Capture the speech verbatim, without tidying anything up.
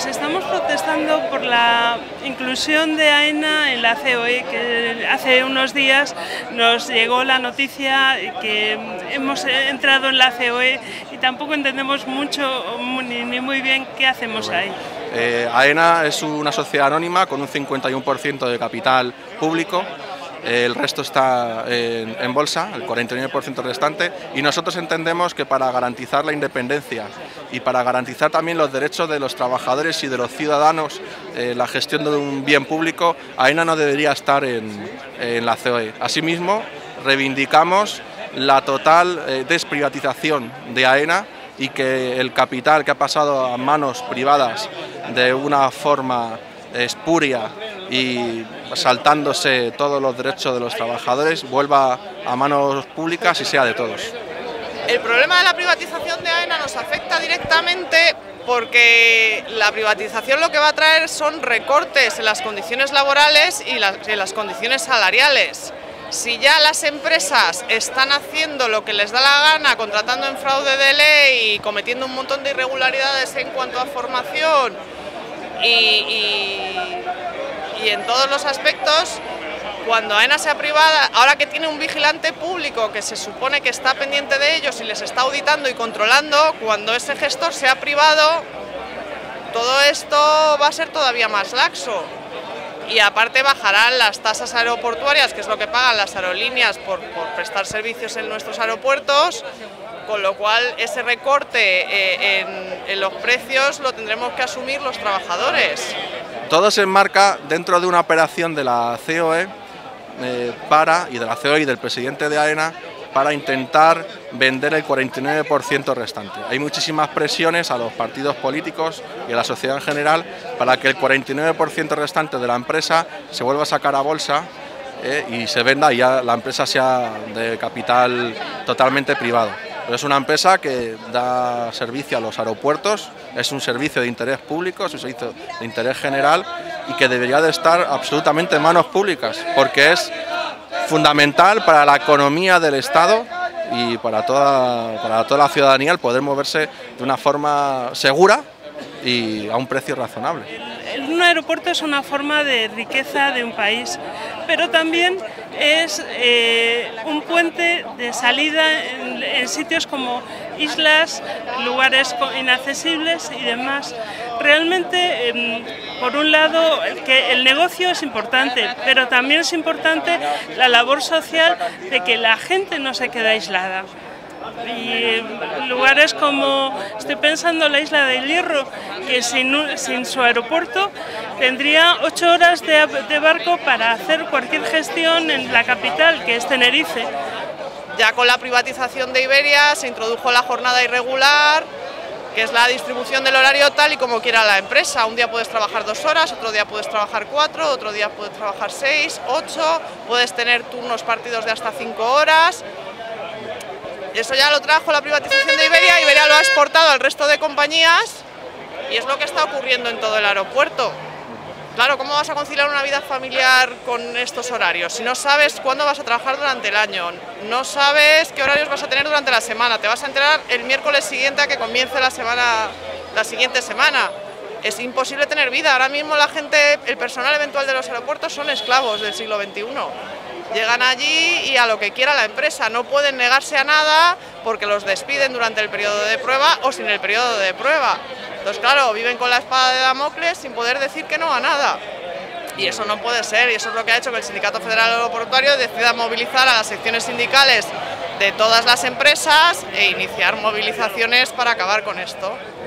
estamos protestando por la inclusión de AENA en la C O E, que hace unos días nos llegó la noticia que hemos entrado en la C O E y tampoco entendemos mucho ni, ni muy bien qué hacemos ahí. Eh, AENA es una sociedad anónima con un cincuenta y uno por ciento de capital público. El resto está en, en bolsa, el cuarenta y nueve por ciento restante, y nosotros entendemos que para garantizar la independencia y para garantizar también los derechos de los trabajadores y de los ciudadanos, eh, la gestión de un bien público, AENA no debería estar en, en la C O E. Asimismo, reivindicamos la total eh, desprivatización de AENA y que el capital que ha pasado a manos privadas de una forma espuria y saltándose todos los derechos de los trabajadores vuelva a manos públicas y sea de todos. El problema de la privatización de AENA nos afecta directamente porque la privatización lo que va a traer son recortes en las condiciones laborales y las, en las condiciones salariales. Si ya las empresas están haciendo lo que les da la gana, contratando en fraude de ley y cometiendo un montón de irregularidades en cuanto a formación y, y, y en todos los aspectos, cuando AENA sea privada, ahora que tiene un vigilante público que se supone que está pendiente de ellos y les está auditando y controlando, cuando ese gestor sea privado, todo esto va a ser todavía más laxo. Y aparte bajarán las tasas aeroportuarias, que es lo que pagan las aerolíneas por, por prestar servicios en nuestros aeropuertos, con lo cual ese recorte eh, en, en los precios lo tendremos que asumir los trabajadores. Todo se enmarca dentro de una operación de la C O E eh, para, y de la C O E y del presidente de AENA, para intentar vender el cuarenta y nueve por ciento restante. Hay muchísimas presiones a los partidos políticos y a la sociedad en general para que el cuarenta y nueve por ciento restante de la empresa se vuelva a sacar a bolsa eh, y se venda y ya la empresa sea de capital totalmente privado. Pero es una empresa que da servicio a los aeropuertos, es un servicio de interés público, es un servicio de interés general y que debería de estar absolutamente en manos públicas, porque es fundamental para la economía del Estado y para toda, para toda la ciudadanía el poder moverse de una forma segura y a un precio razonable. Un aeropuerto es una forma de riqueza de un país, pero también es eh, un puente de salida en, en sitios como islas, lugares inaccesibles y demás. Realmente, eh, por un lado, que el negocio es importante, pero también es importante la labor social de que la gente no se quede aislada. Y lugares como, estoy pensando en la isla del Hierro, que sin, sin su aeropuerto tendría ocho horas de, de barco para hacer cualquier gestión en la capital, que es Tenerife. Ya con la privatización de Iberia se introdujo la jornada irregular, que es la distribución del horario tal y como quiera la empresa. Un día puedes trabajar dos horas, otro día puedes trabajar cuatro, otro día puedes trabajar seis, ocho, puedes tener turnos partidos de hasta cinco horas. Eso ya lo trajo la privatización de Iberia, Iberia lo ha exportado al resto de compañías y es lo que está ocurriendo en todo el aeropuerto. Claro, ¿cómo vas a conciliar una vida familiar con estos horarios? Si no sabes cuándo vas a trabajar durante el año, no sabes qué horarios vas a tener durante la semana, te vas a enterar el miércoles siguiente a que comience la semana, la siguiente semana. Es imposible tener vida. Ahora mismo la gente, el personal eventual de los aeropuertos son esclavos del siglo veintiuno. Llegan allí y a lo que quiera la empresa, no pueden negarse a nada porque los despiden durante el periodo de prueba o sin el periodo de prueba. Entonces, claro, viven con la espada de Damocles sin poder decir que no a nada. Y eso no puede ser, y eso es lo que ha hecho que el Sindicato Federal Aeroportuario decida movilizar a las secciones sindicales de todas las empresas e iniciar movilizaciones para acabar con esto.